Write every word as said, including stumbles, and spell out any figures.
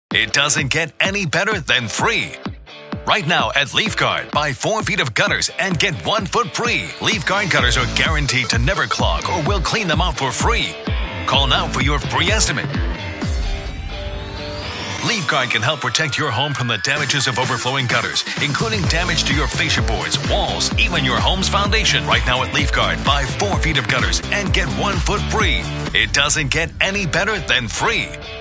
It doesn't get any better than free. Right now at Leaf Guard, buy four feet of gutters and get one foot free. Leaf Guard gutters are guaranteed to never clog, or we'll clean them out for free. Call now for your free estimate. Leaf Guard can help protect your home from the damages of overflowing gutters, including damage to your fascia boards, walls, even your home's foundation. Right now at Leaf Guard, buy four feet of gutters and get one foot free. It doesn't get any better than free.